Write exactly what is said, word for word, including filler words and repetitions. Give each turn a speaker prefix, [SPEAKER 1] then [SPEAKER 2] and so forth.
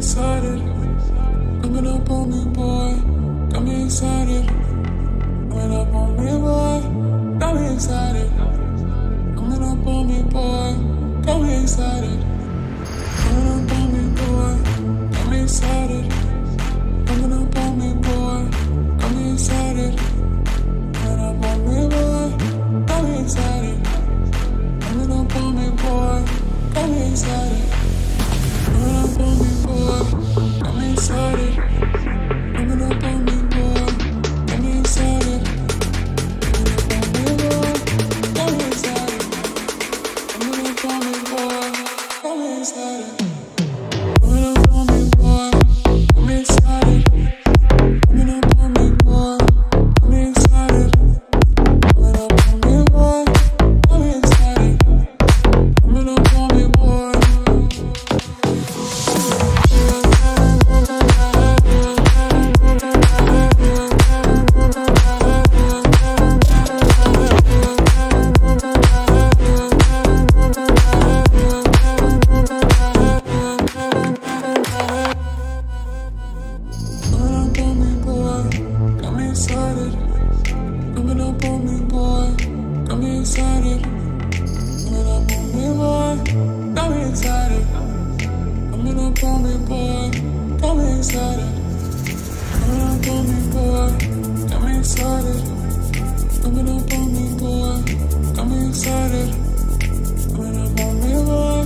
[SPEAKER 1] excited. Coming up on me, boy. Got me excited. Coming up on me, boy. Got me excited. Coming up on me, boy. Got me excited. Coming up on me, boy. Got me excited. Coming up on me, boy. Got me excited. Coming up on me, boy. Got me excited. Coming up on me, boy. Got me excited. Coming up on me, boy. Got me excited. Coming up on me, boy. Got me excited. Coming up on me, boy. Got me excited. Coming up on me, boy. Got me excited. Coming up on me, boy. Got me excited. Coming up on me, boy. Got me excited. Coming up on me, boy. Got me excited. Coming up on me, boy. Coming up on me, boy, got me excited. Coming up on me, boy, got me excited. Coming up on me, boy, got me excited. Coming up on me, boy, got me excited. Coming up on me, boy, got me excited. Coming up on me, boy.